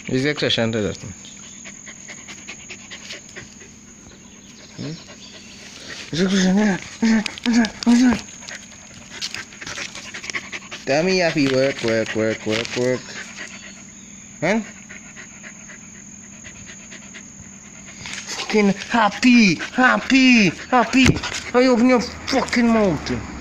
Is the expression to that? Tell me happy work. Huh? Fucking happy. I open your fucking mouth.